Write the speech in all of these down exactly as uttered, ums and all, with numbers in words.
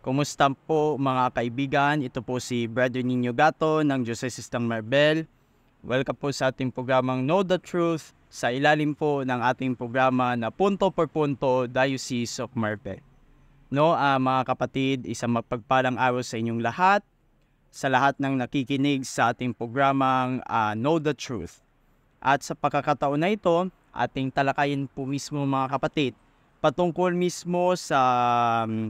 Kumusta po mga kaibigan? Ito po si Brother Nino Gato ng Diocese ng Marbel. Welcome po sa ating programang Know the Truth sa ilalim po ng ating programa na Punto por Punto Diocese of Marbel. No, uh, mga kapatid, isang mapagpalang araw sa inyong lahat, sa lahat ng nakikinig sa ating programang uh, Know the Truth. At sa pagkakataon na ito, ating talakayin po mismo mga kapatid, patungkol mismo sa um,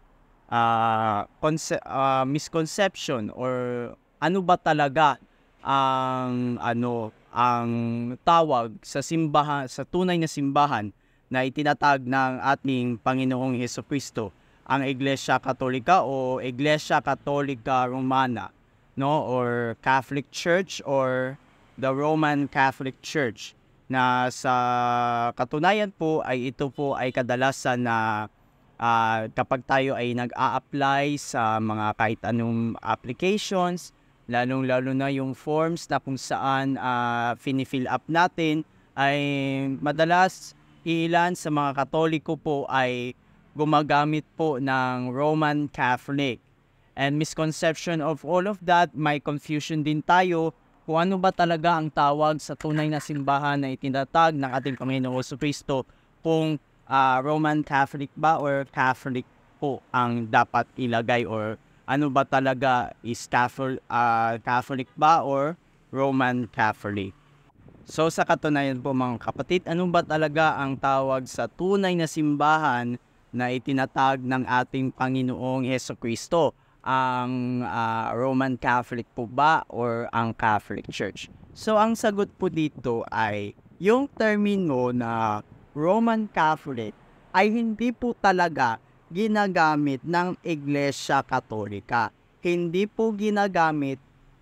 Uh, conce- uh, misconception or ano ba talaga ang ano ang tawag sa simbahan, sa tunay na simbahan na itinatag ng ating Panginoong Hesukristo, ang Iglesia Katolika o Iglesia Katolika Romana, no, or Catholic Church or the Roman Catholic Church, na sa katunayan po ay ito po ay kadalasan na Uh, kapag tayo ay nag-a-apply sa mga kahit anong applications, lalong-lalo na yung forms na kung saan uh, fini-fill up natin, ay madalas ilan sa mga Katoliko po ay gumagamit po ng Roman Catholic. And misconception of all of that, may confusion din tayo kung ano ba talaga ang tawag sa tunay na simbahan na itinatag ng ating Panginoong Jesucristo, kung Uh, Roman Catholic ba or Catholic po ang dapat ilagay, or ano ba talaga is Catholic, uh, Catholic ba or Roman Catholic. So sa katunayan po mga kapatid, ano ba talaga ang tawag sa tunay na simbahan na itinatag ng ating Panginoong Hesukristo? Ang uh, Roman Catholic po ba or ang Catholic Church? So ang sagot po dito ay yung termino na Roman Catholic ay hindi po talaga ginagamit ng Iglesia Katolika. Hindi po ginagamit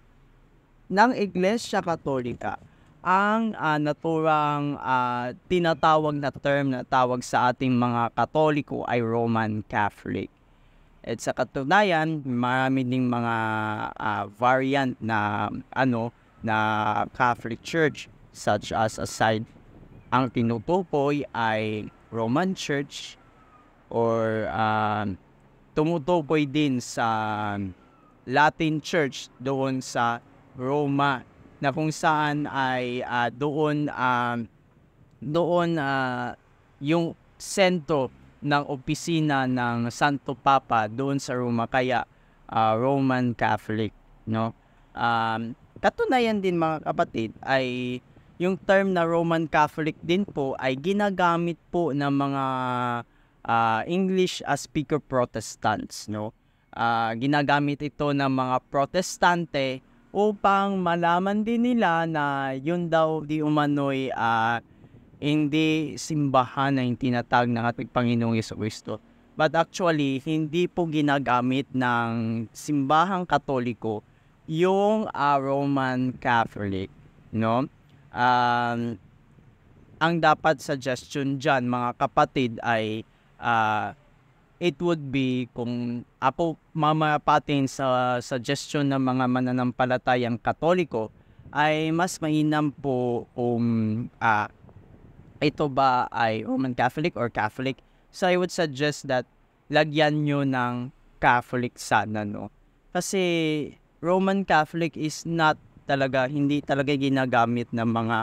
ng Iglesia Katolika ang uh, naturang uh, tinatawag na term na tawag sa ating mga Katoliko ay Roman Catholic. At sa katunayan, marami ding mga uh, variant na ano na Catholic Church, such as aside ang tinutukoy ay Roman Church, or uh, tumutukoy din sa Latin Church doon sa Roma, na kung saan ay uh, doon uh, doon uh, yung sentro ng opisina ng Santo Papa doon sa Roma, kaya uh, Roman Catholic, no? Um, katunayan din mga kapatid ay yung term na Roman Catholic din po ay ginagamit po ng mga uh, English as speaker Protestants, no? Uh, ginagamit ito ng mga Protestante upang malaman din nila na yun daw di umano'y uh, hindi simbahan na yung tinatag ng ating Panginoong Jesucristo. But actually, hindi po ginagamit ng simbahang Katoliko yung uh, Roman Catholic, no? Um, ang dapat suggestion dyan mga kapatid ay uh, it would be, kung ako mamapatin sa suggestion ng mga mananampalatayang Katoliko, ay mas mainam po kung uh, ito ba ay Roman Catholic or Catholic. So I would suggest that lagyan nyo ng Catholic sana, no? Kasi Roman Catholic is not talaga, hindi talaga ginagamit ng mga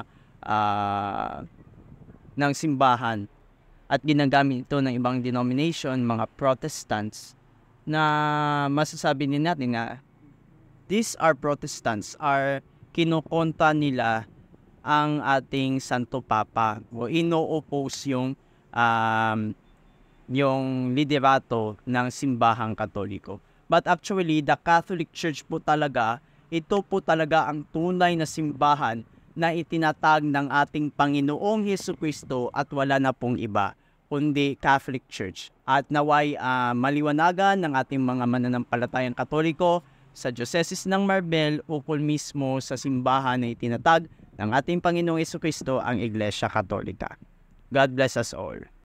uh, ng simbahan, at ginagamit ito ng ibang denomination, mga Protestants, na masasabi din natin na these are Protestants, are kinukontra nila ang ating Santo Papa, o ino-oppose yung um, yung liderato ng simbahang Katoliko. But actually, the Catholic Church po talaga, ito po talaga ang tunay na simbahan na itinatag ng ating Panginoong Hesukristo, at wala na pong iba kundi Catholic Church. At naway uh, maliwanagan ng ating mga mananampalatayang Katoliko sa Diocese ng Marbel ukol mismo sa simbahan na itinatag ng ating Panginoong Hesukristo, ang Iglesia Katolika. God bless us all.